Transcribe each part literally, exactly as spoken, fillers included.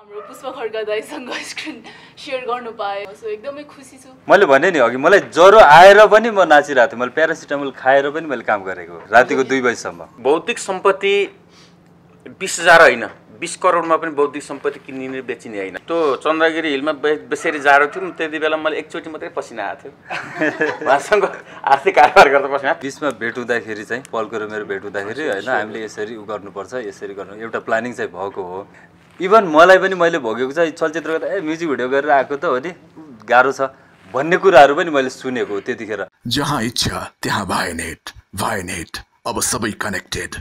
हाम्रो पुष्प खड्का दाइसँग screen share गर्नु पाएँ सो एकदमै खुसी छु मैले भने नि अघि मलाई ज्वरो आएर पनि म नाचिरहेको थिएँ मैले प्यारासिटामोल खाएर पनि मैले काम गरेको रातिको दुई बजीसम्म भौतिक सम्पत्ति बीस हजार होइन बीस करोडमा पनि बौद्धिक सम्पत्ति किनिने बेचिने होइन त्यो चन्द्रगिरी हिलमा बेसरी जाडो थियो त्यति बेला मैले एकचोटि मात्रै पसिना आएको थियो उहाँसँग आर्थिक कारोबार गर्दा पसिना बिचमा भेट हुँदाखेरि चाहिँ पलको र मेरो भेट हुँदाखेरि होइन हामीले यसरी उ गर्नुपर्छ यसरी गर्नु एउटा प्लानिङ चाहिँ भएको हो इभन मलाई पनि मैले भोगेको चाहिँ चलचित्र गर्दा ए म्युजिक भिडियो गरेर आएको त हो नि गाह्रो छ भन्ने कुराहरू पनि मैले सुनेको हो त्यतिखेर जहाँ इच्छा त्यहाँ भाइनेट भाइनेट अब सबै कनेक्टेड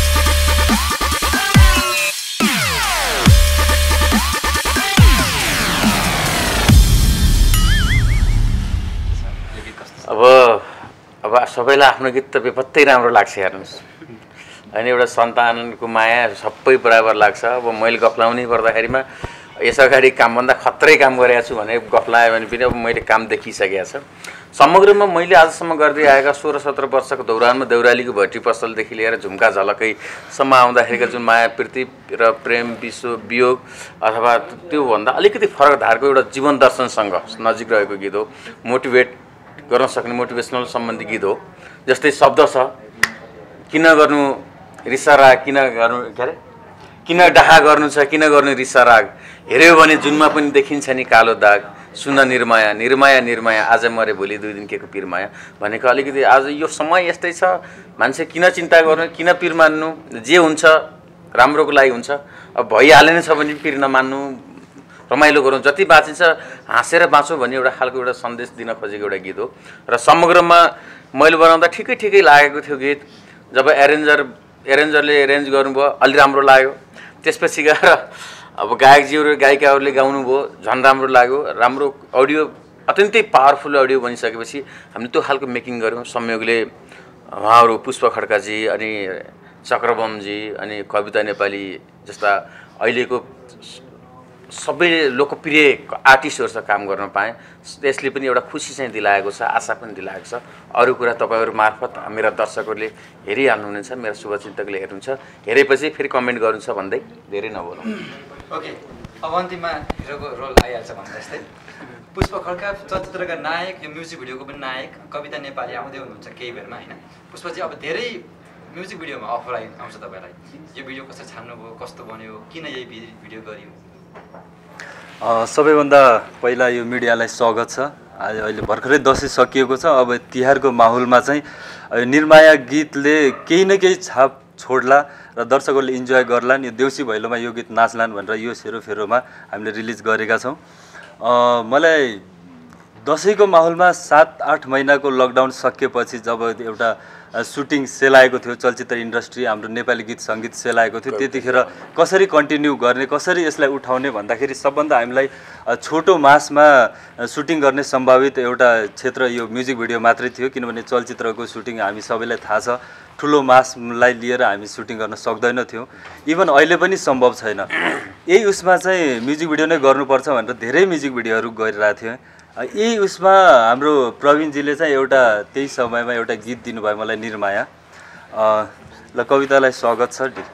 अब अब सबैलाई आफ्नो गीत त बेपत्तै राम्रो लाग्छ हेर्नुहोस् होइन एउटा सन्तानको माया सबै बराबर लाग्छ अब मैले गफलाउनै पर्दाखेरिमा यस अगाडि कामभन्दा खत्रै काम गरेको छु भने गफलायो भने पनि अब मैले काम देखिसकेको छ समग्रमा मैले आजसम्म गर्दै आएका सोह्र सत्र वर्षको दौरानमा देउरालीको भट्टी पसलदेखि लिएर झुम्का झलकैसम्म आउँदाखेरिका जुन माया प्रीति र प्रेम विश्व वियोग अथवा त्योभन्दा अलिकति फरक धारको एउटा जीवन दर्शनसँग नजिक रहेको गीत हो मोटिभेट गर्न सक्ने मोटिभेसनल सम्बन्धी गीत हो जस्तै शब्द छ किन गर्नु रिसाराग किन गर्नु के अरे किन डाहा गर्नु छ किन गर्नु रिसाराग हेऱ्यो भने जुनमा पनि देखिन्छ नि कालो दाग सुन निर्माया निर्माया निर्माया आज मरे भोलि दुई दिन के को पिरमाया भनेको अलिकति आज यो समय यस्तै छ मान्छे किन चिन्ता गर्नु किन पिर मान्नु जे हुन्छ राम्रोको लागि हुन्छ अब भइहाले नै छ भने पिर नमान्नु रमाइलो गरौँ जति बाँचिन्छ हाँसेर बाँचौँ भन्ने एउटा खालको एउटा सन्देश दिन खोजेको एउटा गीत हो र समग्रमा मैले बनाउँदा ठिकै ठिकै लागेको थियो गीत जब एरेन्जर एरेन्जरले एरेन्ज गर्नुभयो अलि राम्रो लाग्यो त्यसपछि गएर अब गायकज्यूहरू गायिकाहरूले गाउनुभयो झन् राम्रो लाग्यो राम्रो अडियो अत्यन्तै पावरफुल अडियो बनिसकेपछि हामीले त्यो खालको मेकिङ गऱ्यौँ संयोगले उहाँहरू पुष्प खड्काजी अनि चक्रबमजी अनि कविता नेपाली जस्ता अहिलेको सबै लोकप्रिय आर्टिस्टहरूसँग काम गर्न पाएँ त्यसले पनि एउटा खुसी चाहिँ दिलाएको छ आशा पनि दिलाएको छ अरू कुरा तपाईँहरू मार्फत मेरा दर्शकहरूले हेरिहाल्नुहुनेछ मेरा शुभचिन्तकले हेर्नुहुन्छ हेरेपछि फेरि कमेन्ट गर्नुहुन्छ भन्दै धेरै नबोलौँ ओके अब अन्तिममा हिरोको रोल आइहाल्छ भन्दा जस्तै पुष्प खड्का चलचित्रका नायक यो म्युजिक भिडियोको पनि नायक कविता नेपाली आउँदै हुनुहुन्छ केही बेरमा होइन पुष्पजी अब धेरै म्युजिक भिडियोमा अफर आइ आउँछ तपाईँलाई यो भिडियो कसरी छान्नुभयो कस्तो बन्यो किन यही भिडियो गरियो सबैभन्दा पहिला यो मिडियालाई स्वागत छ आज अहिले भर्खरै दसैँ सकिएको छ अब तिहारको माहौलमा चाहिँ निर्माया गीतले केही न केही छाप छोड्ला र दर्शकहरूले इन्जोय गर्लान् यो देउसी भैलोमा यो गीत नाच्लान् भनेर यो सेरोफेरोमा हामीले रिलिज गरेका छौँ मलाई दसैँको माहौलमा सात आठ महिनाको लकडाउन सकिएपछि जब एउटा सुटिङ सेलाएको थियो चलचित्र इन्डस्ट्री हाम्रो नेपाली गीत सङ्गीत सेलाएको थियो त्यतिखेर कसरी कन्टिन्यू गर्ने कसरी यसलाई उठाउने भन्दाखेरि सबभन्दा हामीलाई छोटो मासमा सुटिङ गर्ने सम्भावित एउटा क्षेत्र यो म्युजिक भिडियो मात्रै थियो किनभने चलचित्रको सुटिङ हामी सबैलाई थाहा छ ठुलो मासलाई लिएर हामी सुटिङ गर्न सक्दैनथ्यौँ इभन अहिले पनि सम्भव छैन यही उसमा चाहिँ म्युजिक भिडियो नै गर्नुपर्छ भनेर धेरै म्युजिक भिडियोहरू गरिरहेको थिएँ यही उसमा हाम्रो प्रवीणजीले चाहिँ एउटा त्यही समयमा एउटा गीत दिनुभयो मलाई निर्माया ल कवितालाई स्वागत छ डी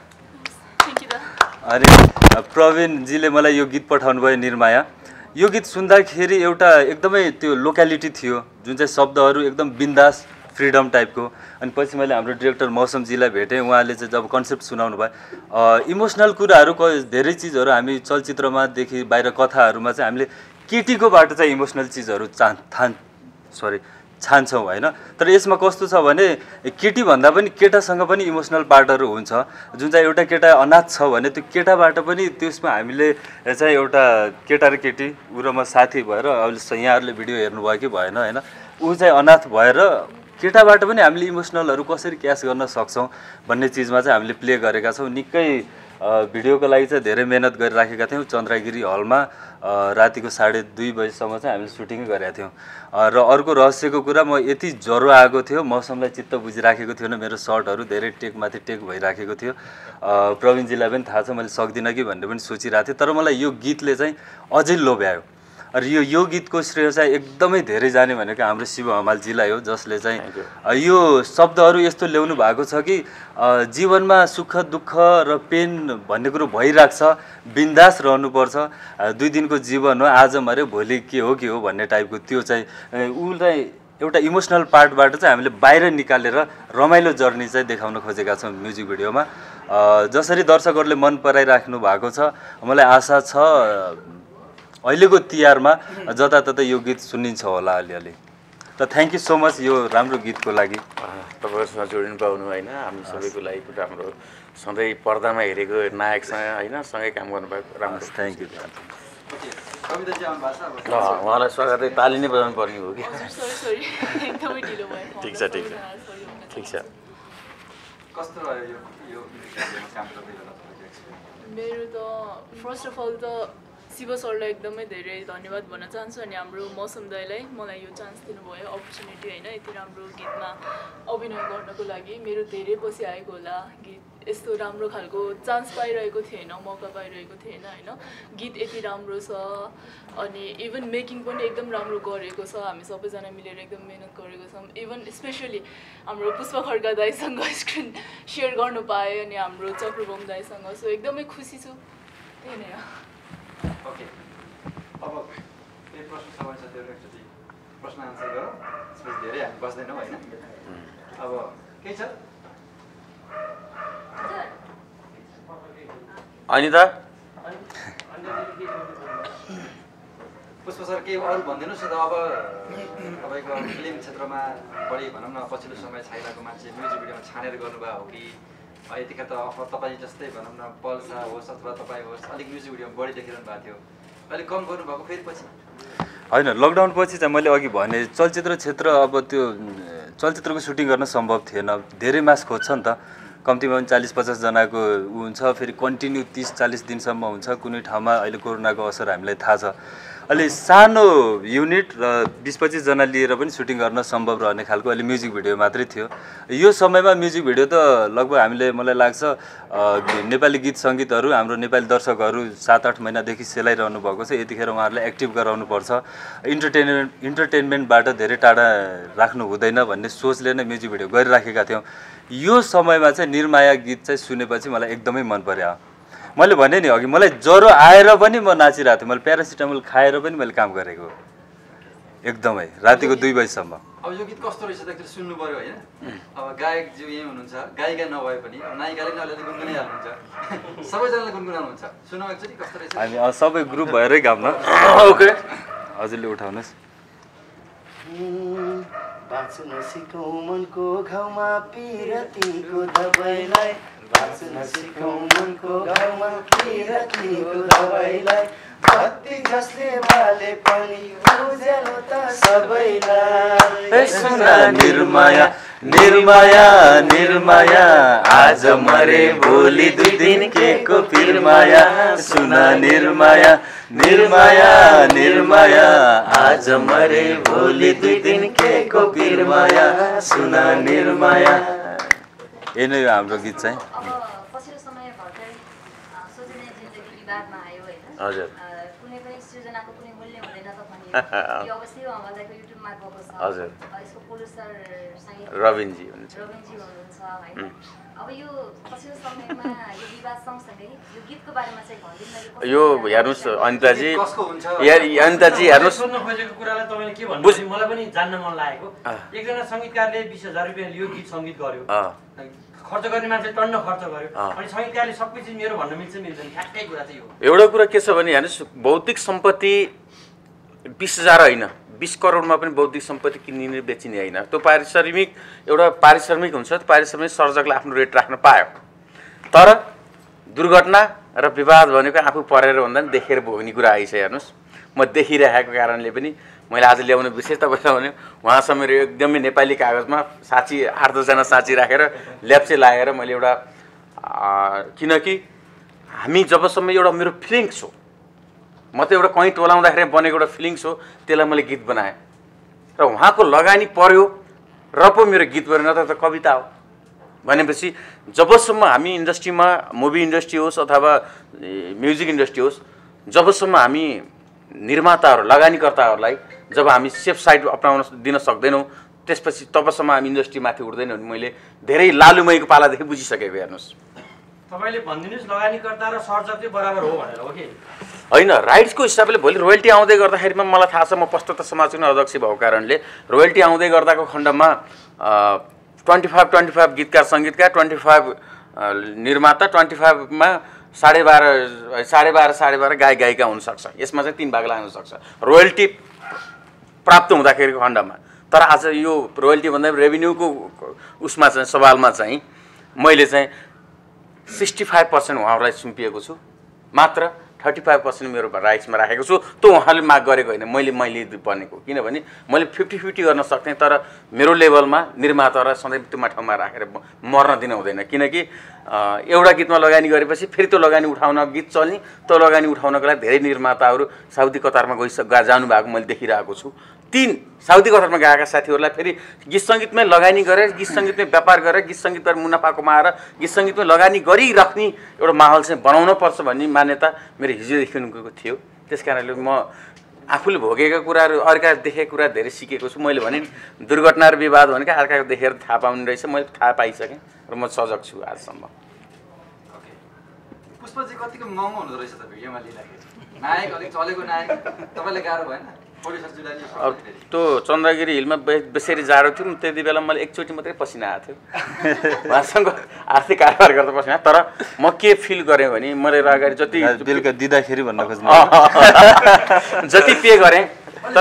अनि प्रवीणजीले मलाई यो गीत पठाउनु भयो निर्माया यो गीत सुन्दाखेरि एउटा एकदमै त्यो लोक्यालिटी थियो जुन चाहिँ शब्दहरू एकदम बिन्दास फ्रिडम टाइपको अनि पछि मैले हाम्रो डिरेक्टर मौसमजीलाई भेटेँ उहाँले चाहिँ जब कन्सेप्ट सुनाउनु भयो इमोसनल कुराहरू धेरै चिजहरू हामी चलचित्रमा देखि बाहिर कथाहरूमा चाहिँ हामीले केटीकोबाट चाहिँ इमोसनल चिजहरू चा थान सरी छान्छौँ होइन तर यसमा कस्तो छ भने केटी भन्दा पनि केटासँग पनि इमोसनल पार्टहरू हुन्छ जुन चाहिँ एउटा केटा अनाथ छ भने त्यो केटाबाट पनि त्यसमा हामीले चाहिँ एउटा केटा र केटी ऊ र म साथी भएर अहिले यहाँहरूले भिडियो हेर्नुभयो कि भएन होइन ऊ चाहिँ अनाथ भएर केटाबाट पनि हामीले इमोसनलहरू कसरी क्याच गर्न सक्छौँ भन्ने चिजमा चाहिँ हामीले प्ले गरेका छौँ निकै भिडियोको लागि चाहिँ धेरै मेहनत गरिराखेका थियौँ चन्द्रगिरी हलमा रातिको साढे दुई बजीसम्म चाहिँ हामीले सुटिङै गरेका थियौँ र अर्को रहस्यको कुरा म यति ज्वरो आएको थियो मौसमलाई चित्त बुझिराखेको थिएन मेरो सर्टहरू धेरै टेकमाथि टेक भइराखेको थियो प्रवीणजीलाई पनि थाहा छ मैले सक्दिनँ कि भन्ने पनि सोचिरहेको थिएँ तर मलाई यो गीतले चाहिँ अझै लोभ्यायो र यो यो गीतको श्रेय चाहिँ एकदमै धेरै जाने भनेको हाम्रो शिव हमालजीलाई हो, जसले चाहिँ यो शब्दहरू यस्तो ल्याउनु भएको छ कि जीवनमा सुख दुःख र पेन भन्ने कुरो भइरहेको छ, बिन्दास रहनुपर्छ, दुई दिनको जीवन हो, आज मऱ्यो भोलि के हो के हो भन्ने टाइपको त्यो चाहिँ उसलाई एउटा इमोसनल पार्टबाट चाहिँ हामीले बाहिर निकालेर रमाइलो जर्नी चाहिँ देखाउन खोजेका छौँ म्युजिक भिडियोमा। जसरी दर्शकहरूले मन पराइराख्नु भएको छ, मलाई आशा छ अहिलेको तिहारमा जताततै यो गीत सुनिन्छ होला अलिअलि। र थ्याङ्क यू सो मच यो राम्रो गीतको लागि। तपाईँहरूसँग जोडिनु पाउनु होइन हामी सबैको लागि पनि राम्रो, सधैँ पर्दामा हेरेको नायकसँग होइन सँगै काम गर्नुभएको राम्रो। Thank you. उहाँलाई स्वागतै ताली नै बजाउनु पर्ने हो कि? ठिक छ ठिक छ ठिक छ। कस्तो रह्यो यो यो काम गर्दै गर्दा? मेरो त फर्स्ट अफ अल त शिव सरलाई एकदमै धेरै धन्यवाद भन्न चाहन्छु अनि हाम्रो मौसम दाइलाई मलाई यो चान्स दिनुभयो, अपर्च्युनिटी होइन यति राम्रो गीतमा अभिनय गर्नको लागि। मेरो धेरै पछि आएको होला गीत, यस्तो राम्रो खालको चान्स पाइरहेको थिएन, मौका पाइरहेको थिएन होइन। गीत यति राम्रो छ अनि इभन मेकिङ पनि एकदम राम्रो गरेको छ, हामी सबैजना मिलेर एकदम मिहिनेत गरेको छौँ। इभन स्पेसली हाम्रो पुष्प खड्का दाईसँग स्क्रिन सेयर गर्नु पाएँ अनि हाम्रो चक्रबम दाईसँग, सो एकदमै खुसी छु। त्यही नै हो। ओके, अब केही प्रश्न छ भने साथीहरू एकचोटि प्रश्न आन्सर गरौँ, त्यसपछि धेरै हामी बस्दैनौँ होइन। अब केही छ? अनिता पुष्प सर केही अरू भनिदिनुहोस् न त। अब तपाईँको फिल्म क्षेत्रमा बढी भनौँ न पछिल्लो समय छाइरहेको मान्छे म्युजिक भिडियोमा छानेर गर्नुभयो हो कि यतिखेर त अब तपाईँ जस्तै भनौँ न पल्सा होस् अथवा तपाईँ होस् अलिक म्युजिक भिडियोमा बढी देखिरहनु भएको थियो, अलिक कम गर्नुभएको फेरि पछि? होइन, लकडाउन पछि चाहिँ मैले अघि भने चलचित्र क्षेत्र अब त्यो चलचित्रको सुटिङ गर्न सम्भव थिएन, धेरै मास खोज्छ नि त, कम्तीमा पनि चालिस पचासजनाको ऊ हुन्छ, फेरि कन्टिन्यू तिस चालिस दिनसम्म हुन्छ। कुनै ठाउँमा अहिले कोरोनाको असर हामीलाई थाहा छ, अलि सानो युनिट र बिस पच्चिसजना लिएर पनि सुटिङ गर्न सम्भव रहने खालको अहिले म्युजिक भिडियो मात्रै थियो। यो समयमा म्युजिक भिडियो त लगभग हामीले मलाई लाग्छ नेपाली गीत सङ्गीतहरू हाम्रो नेपाली दर्शकहरू सात आठ महिनादेखि सेलाइरहनु भएको छ, यतिखेर उहाँहरूलाई एक्टिभ गराउनुपर्छ, इन्टरटेनमेन्ट इन्टरटेनमेन्टबाट धेरै टाढा राख्नु हुँदैन भन्ने सोचले नै म्युजिक भिडियो गरिराखेका थियौँ। यो समयमा चाहिँ निर्माया गीत चाहिँ सुनेपछि मलाई एकदमै मन पर्यो। मैले भने नि अघि मलाई ज्वरो आएर पनि म नाचिरहेको थिएँ, मैले प्यारासिटामोल खाएर पनि मैले काम गरेको एकदमै रातिको दुई बजीसम्म। अब यो गीत कस्तो रहेछ त एकचोटि सुन्नु पऱ्यो होइन। अब गायक ज्यू यहीँ हुनुहुन्छ, गायिका नभए पनि अब नायिकाले पनि अलिअलि गुनगुनाइहाल्नुहुन्छ, सबैजनाले गुनगुनाउनुहुन्छ, सुनौ एकचोटि कस्तो रहेछ? हामी सबै ग्रुप भएरै गाउँ न। ओके हजुरले उठाउनुहोस्। बाँच्न सिकौँ मनको घाउमा पिरतीको दबाईलाई, बाँच्न सिकौँ मनको घाउमा पिरतीको दबाईलाई, भक्ति जसले बाले पनि उज्यालो त सबैलाई। सुन निर्माया निर्माया निर्माया आज मरे भोलि दुई दिन के को फिरमाया, सुन निर्माया निर्माया निर्माया आज मरे भोलि दुई दिन के को फिरमाया, सुन निर्माया। यही नै हो हाम्रो गीत चाहिँ। पछिल्लो समय भर्खरै सोचिने जिन्दगी विवादमा आयो होइन। हजुर। कुनै पनि सृजनाको कुनै मूल्य हुँदैन त भनियो, यो अवश्य हमालदाइको युट्युबमा गएको छ। हजुर। यसको प्रोड्युसर सङ्गीत रविनजी हुनुहुन्छ। रविनजी हुनुहुन्छ होइन। अब यो पछिल्लो समयमा यो विवाद सँगसँगै यो गीतको बारेमा चाहिँ भनिदिनु। यो हेर्नुहोस् अनिताजी, कसको हुन्छ? अनिताजी हेर्नुहोस्, सोध्न खोजेको कुरालाई तपाईँले के भन्नुहुन्छ मलाई पनि जान्न मन लागेको। एकजना सङ्गीतकारले बिस हजार रुपियाँ लियो, गीत सङ्गीत गर्यो, खर्च गर्ने मान्छे टन्न खर्च गर्यो, अनि सङ्गीतकारले सबै चिज मेरो भन्न मिल्छ मिल्दैन, ठ्याक्कै कुरा चाहिँ हो। एउटा कुरा के छ भने हेर्नुहोस्, भौतिक सम्पत्ति बिस हजार होइन बिस करोडमा पनि बौद्धिक सम्पत्ति किनिने बेचिने होइन। त्यो पारिश्रमिक एउटा पारिश्रमिक हुन्छ, त्यो पारिश्रमिक सर्जकले आफ्नो रेट राख्न पायो। तर दुर्घटना र विवाद भनेको आफू परेर भन्दा पनि देखेर भोग्ने कुरा आइछ। हेर्नुहोस्, म देखिरहेको कारणले पनि मैले आज ल्याउने विशेष तपाईँलाई भने उहाँसँग मेरो एकदमै नेपाली कागजमा साँची आठ दसजना साँची राखेर ल्याप्चे लगाएर मैले एउटा किनकि हामी जबसम्म एउटा मेरो फिलिङ्स हो, म त एउटा कहीँ टोलाउँदाखेरि बनेको एउटा फिलिङ्स हो, त्यसलाई मैले गीत बनाएँ र उहाँको लगानी पर्यो र पो मेरो गीत बन्यो, नत्र त कविता हो। भनेपछि जबसम्म हामी इन्डस्ट्रीमा मुभी इन्डस्ट्री होस् अथवा म्युजिक इन्डस्ट्री होस्, जबसम्म हामी निर्माताहरू लगानीकर्ताहरूलाई जब हामी सेफ साइड अपनाउन दिन सक्दैनौँ त्यसपछि तबसम्म हामी इन्डस्ट्री माथि उठ्दैनौँ भने मैले धेरै लालुमयको पालादेखि बुझिसकेको हेर्नुहोस्। तपाईँले भनिदिनुहोस् लगानीकर्ता र सर्जक चाहिँ बराबर हो भनेर हो कि होइन? राइट्सको हिसाबले भोलि रोयल्टी आउँदै गर्दाखेरिमा मलाई थाहा छ, म पशुपत समाजको अध्यक्ष भएको कारणले रोयल्टी आउँदै गर्दाको खण्डमा ट्वेन्टी फाइभ ट्वेन्टी फाइभ गीतकार सङ्गीतकार, ट्वेन्टी फाइभ निर्माता, ट्वेन्टी फाइभमा साढे बाह्र साढे बाह्र साढे बाह्र गायक गायिका हुनसक्छ। यसमा चाहिँ तिन भाग लाग्न सक्छ रोयल्टी प्राप्त हुँदाखेरिको खण्डमा। तर आज यो रोयल्टी भन्दा रेभिन्यूको उसमा चाहिँ सवालमा चाहिँ मैले चाहिँ सिक्सटी फाइभ पर्सेन्ट उहाँहरूलाई सुम्पिएको छु, मात्र थर्टी फाइभ पर्सेन्ट मेरो राइट्समा राखेको छु। त्यो उहाँले माग गरेको होइन, मैले मैले बनेको। किनभने मैले फिफ्टी फिफ्टी गर्न सक्थेँ, तर मेरो लेभलमा निर्मातालाई सधैँ त्यो ठाउँमा राखेर मर्न दिन हुँदैन। किनकि एउटा गीतमा लगानी गरेपछि फेरि त्यो लगानी उठाउन गीत चल्ने, त्यो लगानी उठाउनको लागि धेरै निर्माताहरू साउदी कतारमा गइस जानुभएको मैले देखिरहेको छु। तीन साउदी कतारमा गएका साथीहरूलाई फेरि गीत सङ्गीतमै लगानी गरेर, गीत सङ्गीतमै व्यापार गरेर, गीत सङ्गीतबाट मुनाफा कमाएर गीत सङ्गीतमै लगानी गरिराख्ने एउटा माहौल चाहिँ बनाउनु पर्छ भन्ने मान्यता मेरो हिजोदेखिको थियो। त्यस कारणले म आफूले भोगेका कुराहरू, अर्का देखेका कुरा धेरै सिकेको छु। मैले भने दुर्घटना र विवाद भनेको अर्काको देखेर थाहा पाउने रहेछ, मैले थाहा पाइसकेँ र म सजग छु आजसम्म। पुष्पजी कतिको महँगो हुँदो रहेछ तपाईँ योमा लिँदाखेरि? नायक अलिक चलेको नायक तपाईँलाई गाह्रो भएन? अब त्यो चन्द्रगिरी हिलमा बेसरी जाडो थियो, त्यति बेला मैले एकचोटि मात्रै पसिना आएको थियो। उहाँसँग आर्थिक कारोबार गर्दा पसिना। तर म के फिल गरेँ भने मैले अगाडि जति बेलुका दिँदाखेरि भन्न खोज्नु जति पे गरेँ, तर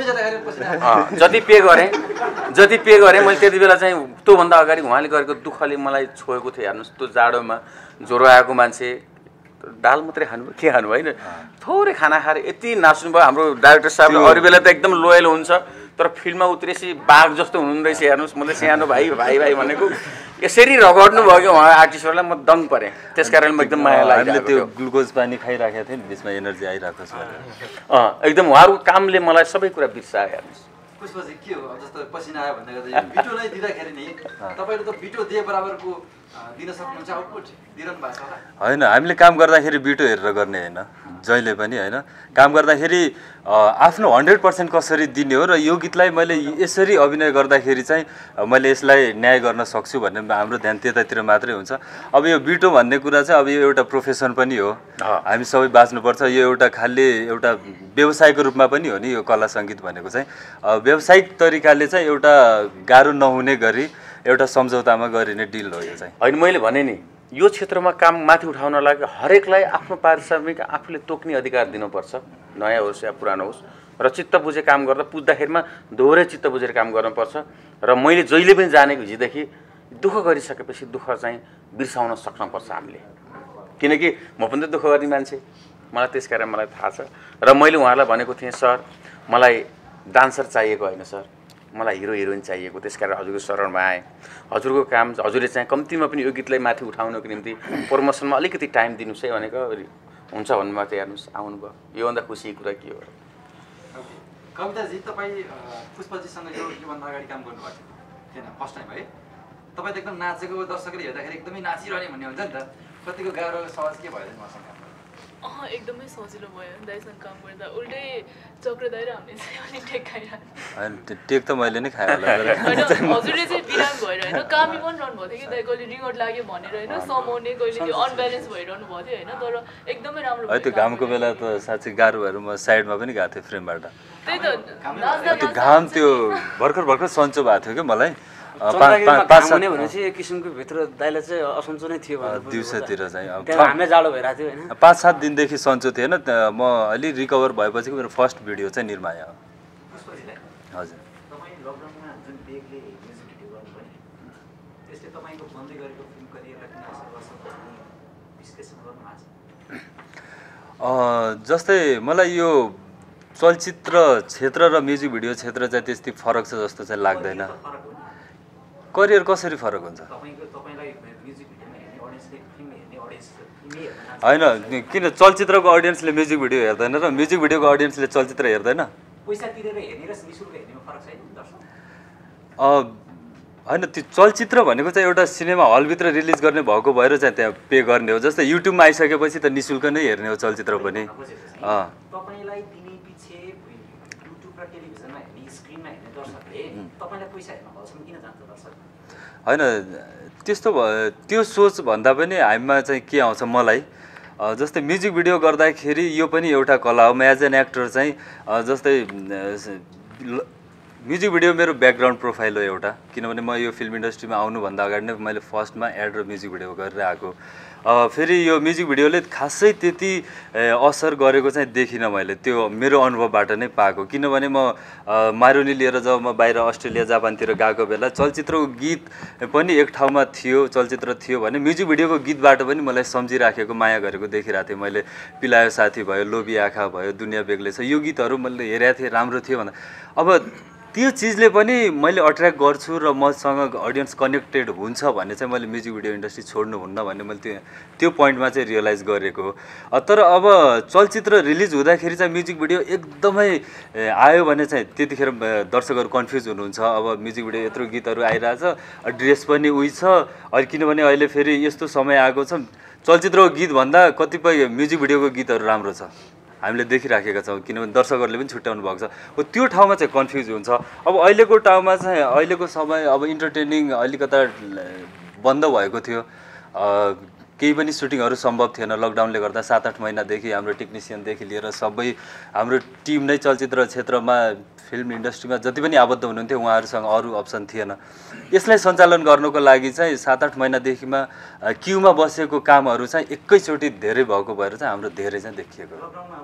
जति पे गरेँ जति पे गरेँ मैले त्यति बेला चाहिँ त्योभन्दा अगाडि उहाँले गरेको दुःखले मलाई छोएको थियो। हेर्नुहोस्, त्यो जाडोमा ज्वरो आएको मान्छे दाल मात्रै खानुभयो, के खानु होइन, थोरै खाना खाएर यति नाच्नुभयो। हाम्रो डाइरेक्टर साहब अरू बेला त एकदम लोयल हुन्छ, तर फिल्ममा उत्रेपछि बाघ जस्तो हुनुहुँदो रहेछ। हेर्नुहोस्, मैले सानो भाइ भाइ भाइ भनेको यसरी रगड्नु भयो कि उहाँ आर्टिस्टहरूलाई म दङ परेँ। त्यस कारण म एकदम माया लाग्यो। त्यो ग्लुकोज पानी खाइराखेको थियो नि, बिचमा एनर्जी आइरहेको छ। अँ एकदम उहाँहरूको कामले मलाई सबै कुरा बिर्सायो। हेर्नुहोस् पुष्पजी के हो, जस्तो पसिना आयो भन्दा गर्दा बिटो नै दिँदाखेरि नि तपाईँले त बिटो दिए बराबरको दिन सक्नुहुन्छ, आउटपुट दिइरहनु भएको छ होला? होइन, हामीले काम गर्दाखेरि बिटो हेरेर गर्ने होइन, जहिले पनि होइन। काम गर्दाखेरि आफ्नो हन्ड्रेड पर्सेन्ट कसरी दिने हो र यो गीतलाई मैले यसरी अभिनय गर्दाखेरि चाहिँ मैले यसलाई न्याय गर्न सक्छु भन्ने हाम्रो ध्यान त्यतातिर मात्रै हुन्छ। अब यो बिटो भन्ने कुरा चाहिँ अब यो एउटा प्रोफेसन पनि हो, हामी सबै बाँच्नुपर्छ। यो एउटा खालि एउटा व्यवसायको रूपमा पनि हो नि यो कला सङ्गीत भनेको चाहिँ। व्यावसायिक तरिकाले चाहिँ एउटा गाह्रो नहुने गरी एउटा सम्झौतामा गरिने डिल हो यो चाहिँ। होइन, मैले भने नि यो क्षेत्रमा काम माथि उठाउन लागि हरेकलाई आफ्नो पारिश्रमिक आफूले तोक्ने अधिकार दिनुपर्छ, नयाँ होस् या पुरानो होस्। र चित्त बुझे काम गर्दा पुज्दाखेरिमा दोहोरै चित्त बुझेर काम गर्नुपर्छ। र मैले जहिले पनि जानेको हिजोदेखि दुःख गरिसकेपछि दुःख चाहिँ बिर्साउन सक्नुपर्छ हामीले। किनकि म पनि त दुःख गर्ने मान्छे, मलाई त्यस कारण मलाई थाहा छ। र मैले उहाँलाई भनेको थिएँ, सर मलाई डान्सर चाहिएको होइन सर, मलाई हिरो हिरोइन चाहिएको। त्यस कारण हजुरको शरणमा आएँ। हजुरको काम हजुरले चाहिँ कम्तीमा पनि यो गीतलाई माथि उठाउनको निम्ति प्रमोसनमा अलिकति टाइम दिनुहोस् है भनेको हुन्छ भन्नुभयो। त हेर्नुहोस् आउनुभयो, योभन्दा खुसीको कुरा के हो र? कविताजी, तपाईँ पुष्पजीसँग यो योभन्दा अगाडि काम गर्नुभएको थिएन, फर्स्ट टाइम है? तपाईँ त एकदम नाचेको, दर्शकले हेर्दाखेरि एकदमै नाचिरहने भन्ने हुन्छ नि त। कतिको गाह्रो सहज के भयो मसँग? अँ एकदमै सजिलो भयो दाइसँग काम गर्दा। उल्टै चक्र दाइ र हामीले चाहिँ अलिक टेक खाइरहनु। टेक त मैले नै खाएँ होला। हजुरले चाहिँ बिराम भएर होइन कामी पनि रहनु भएको थियो कि दाइ, कहिले रिङ्गट लाग्यो भनेर होइन समाउने, कहिले त्यो अनब्यालेन्स भइरहनु भएको थियो होइन। तर एकदमै राम्रो है त्यो घामको बेला त साँच्चै गाह्रो भएर म साइडमा पनि गएको थिएँ फ्रेमबाट। त्यही त त्यो घाम त्यो भर्खर भर्खर सन्चो भएको थियो क्या मलाई। भनेपछि एक किसिमको भित्र दाइलाई चाहिँ असन्चो नै थियो दिउँसोतिर चाहिँ। हामीलाई जाडो भइरहेको थियो होइन। पाँच सात दिनदेखि सन्चो थिएन, म अलि रिकभर भएपछि मेरो फर्स्ट भिडियो चाहिँ निर्माया हो। हजुर, जस्तै मलाई यो चलचित्र क्षेत्र र म्युजिक भिडियो क्षेत्र चाहिँ त्यस्तै फरक छ जस्तो चाहिँ लाग्दैन। करियर कसरी फरक हुन्छ? होइन, किन चलचित्रको अडियन्सले म्युजिक भिडियो हेर्दैन र म्युजिक भिडियोको अडियन्सले चलचित्र हेर्दैन? होइन त्यो चलचित्र भनेको चाहिँ एउटा सिनेमा हलभित्र रिलिज गर्ने भएको भएर चाहिँ त्यहाँ पे गर्ने हो। जस्तै युट्युबमा आइसकेपछि त नि शुल्क नै हेर्ने हो चलचित्र पनि। तपाईँलाई दिने पछि युट्युब र टेलिभिजनमा हेर्ने स्क्रिनमा हेर्ने दर्शकले तपाईँलाई पैसा हेर्न हलसम्म किन जान्छ दर्शक? होइन त्यस्तो भ त्यो सोच भन्दा पनि हामीमा चाहिँ के आउँछ मलाई जस्तै म्युजिक भिडियो गर्दाखेरि यो पनि एउटा कला हो। म एज एन एक्टर चाहिँ जस्तै म्युजिक भिडियो मेरो ब्याकग्राउन्ड प्रोफाइल हो एउटा, किनभने म यो फिल्म इन्डस्ट्रीमा आउनुभन्दा अगाडि नै मैले फर्स्टमा एड र म्युजिक भिडियो गरेर आएको। फेरि यो म्युजिक भिडियोले खासै त्यति असर गरेको चाहिँ देखिनँ मैले, त्यो मेरो अनुभवबाट नै पाएको। किनभने म मारुनी लिएर जब म बाहिर अस्ट्रेलिया जापानतिर गएको बेला चलचित्रको गीत पनि एक ठाउँमा थियो, चलचित्र थियो भने म्युजिक भिडियोको गीतबाट पनि मलाई सम्झिराखेको माया गरेको देखिरहेको थिएँ मैले। पिलायो साथी भयो, लोभी आँखा भयो, दुनियाँ बेग्लै छ, यो गीतहरू मैले हेरेको थिएँ, राम्रो थियो भन्दा अब त्यो चिजले पनि मैले अट्र्याक्ट गर्छु र मसँग अडियन्स कनेक्टेड हुन्छ भन्ने चाहिँ मैले म्युजिक भिडियो इन्डस्ट्री छोड्नुहुन्न भन्ने मैले त्यो त्यो पोइन्टमा चाहिँ रियलाइज गरेको हो। तर अब चलचित्र रिलिज हुँदाखेरि चाहिँ म्युजिक भिडियो एकदमै आयो भने चाहिँ त्यतिखेर दर्शकहरू कन्फ्युज हुनुहुन्छ। अब म्युजिक भिडियो यत्रो गीतहरू आइरहेछ, ड्रेस पनि उही छ, अहिले किनभने अहिले फेरि यस्तो समय आएको छ चलचित्रको गीतभन्दा कतिपय म्युजिक भिडियोको गीतहरू राम्रो छ, हामीले देखिराखेका छौँ, किनभने दर्शकहरूले पनि छुट्याउनु भएको छ। हो त्यो ठाउँमा चाहिँ कन्फ्युज हुन्छ। अब अहिलेको ठाउँमा चाहिँ अहिलेको समय अब इन्टरटेनिङ अलिकता बन्द भएको थियो, केही पनि सुटिङहरू सम्भव थिएन लकडाउनले गर्दा। सात आठ महिनादेखि हाम्रो टेक्निसियनदेखि लिएर सबै हाम्रो टिम नै चलचित्र क्षेत्रमा फिल्म इन्डस्ट्रीमा जति पनि आबद्ध हुनुहुन्थ्यो उहाँहरूसँग अरू अप्सन थिएन। यसलाई सञ्चालन गर्नुको लागि चाहिँ सात आठ महिनादेखिमा क्युमा बसेको कामहरू चाहिँ एकैचोटि धेरै भएको भएर चाहिँ हाम्रो धेरै चाहिँ देखिएको।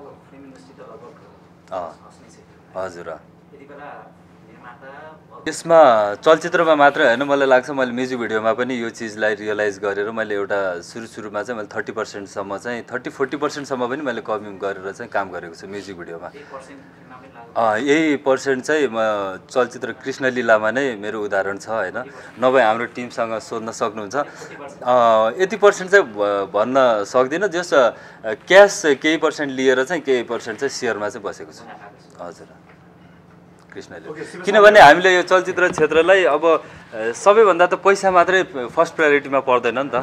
हजुर, यसमा चलचित्रमा मात्र होइन, मलाई लाग्छ मैले म्युजिक भिडियोमा पनि यो चिजलाई रियलाइज गरेर मैले एउटा सुरु सुरुमा चाहिँ मैले थर्टी पर्सेन्टसम्म चाहिँ थर्टी फोर्टी पर्सेन्टसम्म पनि मैले कमी गरेर चाहिँ काम गरेको छु म्युजिक भिडियोमा। यही पर्सेन्ट चाहिँ म चलचित्र कृष्णलीलामा नै मेरो उदाहरण छ होइन, नभए हाम्रो टिमसँग सोध्न सक्नुहुन्छ। यति पर्सेन्ट चाहिँ भन्न सक्दिनँ, जस क्यास केही पर्सेन्ट लिएर चाहिँ केही पर्सेन्ट चाहिँ सेयरमा चाहिँ बसेको छु। हजुर कृष्णले, किनभने हामीले यो चलचित्र क्षेत्रलाई अब सबैभन्दा त पैसा मात्रै फर्स्ट प्रायोरिटीमा पर्दैन नि त।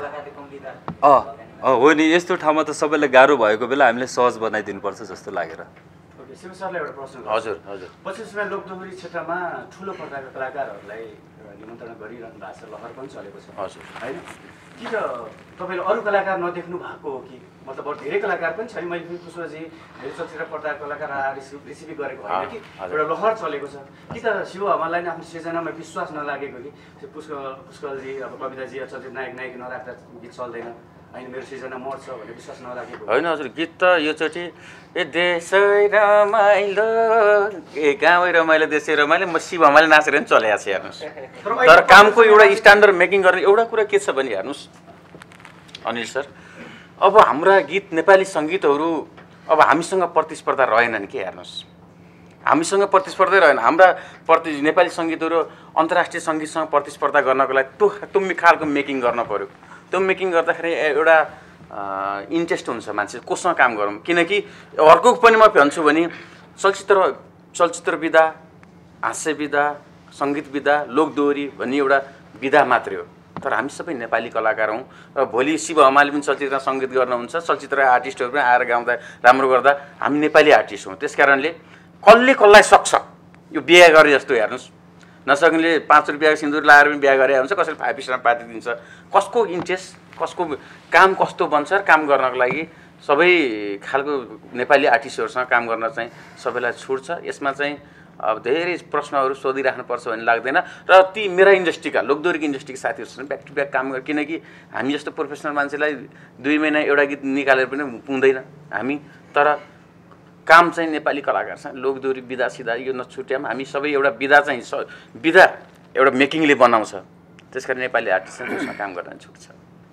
अँ हो नि, यस्तो ठाउँमा त सबैलाई गाह्रो भएको बेला हामीले सहज बनाइदिनुपर्छ जस्तो लागेर। शिव सरलाई एउटा प्रश्न। हजुर हजुर पछिल्लो समय लोकदोहोरी क्षेत्रमा ठुलो प्रकारका कलाकारहरूलाई निमन्त्रणा गरिरहनु भएको छ, लहर पनि चलेको छ। हजुर होइन, कि त तपाईँले अरू कलाकार नदेख्नु भएको हो कि मतलब अरू धेरै कलाकार पनि छ नि, मैले पनि पुष्पजी धेरै चलचित्र पर्दा कलाकार आएर रिसिभ गरेको होइन कि एउटा लहर चलेको छ, कि त शिव हमाललाई नै आफ्नो सृजनामा विश्वास नलागेको कि पुष्प पुष्कलजी अब कविताजी चलचित्र नायक नायक नराख्दा गीत चल्दैन, होइन मेरो सृजना मर्छ भन्ने विश्वास नराखेको होइन। हजुर गीत त योचोटि ए देशै रमाइलो ए गाउँै रमाइलो देशै रमाइलो म शिव हमालले नाचेर पनि चलेको छ हेर्नुहोस्। तर कामको एउटा स्ट्यान्डर्ड मेकिङ गर्ने एउटा कुरा के छ भने हेर्नुहोस् अनिल सर, अब हाम्रा गीत नेपाली सङ्गीतहरू अब हामीसँग प्रतिस्पर्धा रहेनन् कि हेर्नुहोस्, हामीसँग प्रतिस्पर्धै रहेन। हाम्रा प्रति नेपाली सङ्गीतहरू अन्तर्राष्ट्रिय सङ्गीतसँग प्रतिस्पर्धा गर्नको लागि त्यो त्यो खालको मेकिङ गर्न पऱ्यो। त्यो मेकिङ गर्दाखेरि एउटा इन्ट्रेस्ट हुन्छ मान्छे कोसँग काम गरौँ, किनकि अर्को पनि म भन्छु भने चलचित्र चलचित्र विधा, हास्य विधा, सङ्गीत विधा, लोकदोहोरी भन्ने एउटा विधा मात्रै हो। तर हामी सबै नेपाली कलाकार हौँ र भोलि शिव हमालले पनि चलचित्र सङ्गीत गर्नुहुन्छ, चलचित्र आर्टिस्टहरू पनि आएर गाउँदा राम्रो गर्दा हामी नेपाली आर्टिस्ट हौँ। त्यस कारणले कसले कसलाई सक्छ यो बिहा गरे जस्तो हेर्नुहोस्, नसक्नेले पाँच रुपियाँको सिन्दुर लाएर पनि बिहा गरे हुन्छ, कसैले फाइभ स्टार पार्टी दिन्छ, कसको इन्ट्रेस्ट कसको काम कस्तो बन्छ काम गर्नको लागि सबै खालको नेपाली आर्टिस्टहरूसँग काम गर्न चाहिँ सबैलाई छुट छ। यसमा चाहिँ अब धेरै प्रश्नहरू सोधिराख्नुपर्छ भन्ने लाग्दैन र ती मेरा इन्डस्ट्रीका लोकदोहोरीको इन्डस्ट्रीका साथीहरूसँग ब्याक टु ब्याक काम गर, किनकि हामी जस्तो प्रोफेसनल मान्छेलाई दुई महिना एउटा गीत निकालेर पनि पुग्दैन हामी। तर काम चाहिँ नेपाली कलाकारसँग लोकदोहोरी विधा सिधा यो नछुट्याम, हामी सबै एउटा विधा चाहिँ विधा एउटा मेकिङले बनाउँछ, त्यस कारण नेपाली आर्टिस्टसँग काम गर्न छुट्छ।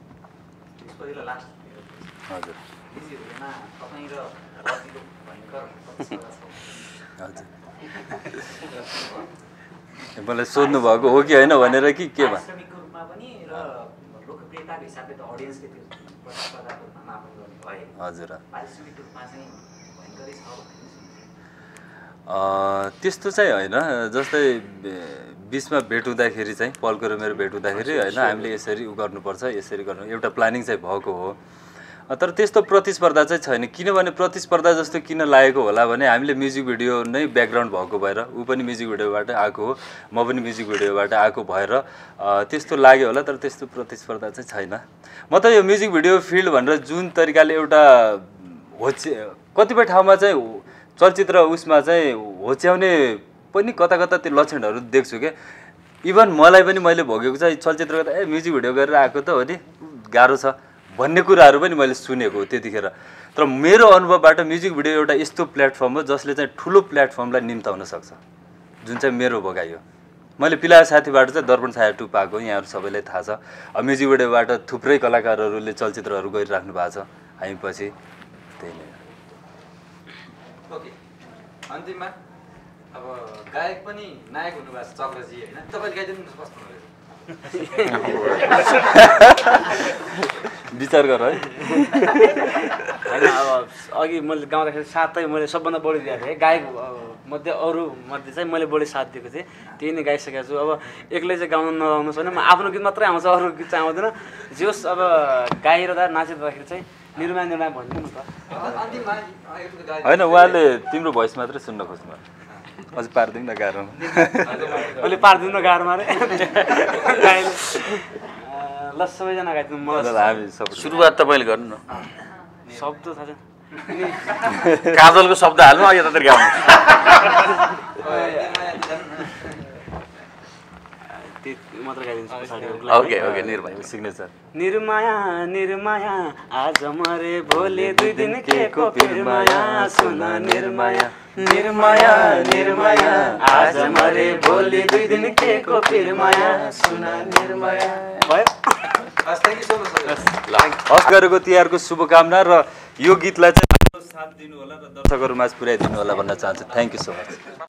हजुर मलाई सोध्नु भएको हो कि होइन भनेर कि के भन्छ। हजुर त्यस्तो चाहिँ होइन, जस्तै बिचमा भेट हुँदाखेरि चाहिँ पलको र मेरो भेट हुँदाखेरि होइन हामीले यसरी उ गर्नुपर्छ यसरी गर्नु एउटा प्लानिङ चाहिँ भएको हो। तर त्यस्तो प्रतिस्पर्धा चाहिँ छैन। किनभने प्रतिस्पर्धा जस्तो किन लागेको होला भने हामीले म्युजिक भिडियो नै ब्याकग्राउन्ड भएको भएर ऊ पनि म्युजिक भिडियोबाट आएको हो, म पनि म्युजिक भिडियोबाट आएको भएर त्यस्तो लाग्यो होला। तर त्यस्तो प्रतिस्पर्धा चाहिँ छैन। म त यो म्युजिक भिडियो फिल्ड भनेर जुन तरिकाले एउटा होचे कतिपय ठाउँमा चाहिँ चलचित्र उसमा चाहिँ होच्याउने पनि कता कता त्यो लक्षणहरू देख्छु क्या। इभन मलाई पनि मैले भोगेको चाहिँ चलचित्रको त ए म्युजिक भिडियो गरेर आएको त हो नि गाह्रो छ भन्ने कुराहरू पनि मैले सुनेको हो त्यतिखेर। तर मेरो अनुभवबाट म्युजिक भिडियो एउटा यस्तो प्लेटफर्म हो जसले चाहिँ ठुलो प्लेटफर्मलाई निम्ताउन सक्छ, जुन चाहिँ मेरो भोगाइ हो। मैले पिलाएर साथीबाट चाहिँ दर्पण छाया टु पाएको, यहाँहरू सबैलाई थाहा छ। अब म्युजिक भिडियोबाट थुप्रै कलाकारहरूले चलचित्रहरू गरिराख्नु भएको छ हामी पछि, त्यही नै। ओके, अन्तिममा अब गायक पनि नायक हुनुभएको छ चक्रजी होइन, तपाईँले गाइदिनु कस्तो हुँदैछ? विचार गर है। होइन अब अघि मैले गाउँदाखेरि साथै मैले सबभन्दा बढी दिएको थिएँ गायक मध्ये, अरू मध्ये चाहिँ मैले बढी साथ दिएको थिएँ, त्यही नै गाइसकेको छु। अब एक्लै चाहिँ गाउनु नगाउनु छैन, म आफ्नो गीत मात्रै आउँछ, अरू गीत चाहिँ आउँदैन। जे होस् अब गाइरहँदा नाचिरहँदाखेरि चाहिँ निर्माण निर्माण भनिदिनु न त। होइन उहाँले तिम्रो भोइस मात्रै सुन्न खोज्नु अझ पारिदिउँ न गाह्रो, अहिले पारिदिउँ न गाह्रोमा रे। ल सबैजना गाइदिनु मलाई हामी सब सुरुवात तपाईँले गर्नु न। शब्द थाहा छ काजलको शब्द हाल्नु यतातिर गाउनु। मात्र गाइदिन्छु। Okay okay Nirmaya signature. Nirmaya Nirmaya आज मरे भोलि दुई दिन के को फिर माया, सुन निर्माया निर्माया निर्माया आज मरे भोलि दुई दिन के को फिर माया, सुन निर्माया। भयो हस् गरेको तिहारको शुभकामना र यो गीतलाई चाहिँ साथ दिनु होला र दर्शकहरू माझ पुर्याइदिनु होला भन्न चाहन्छु। Thank you so much.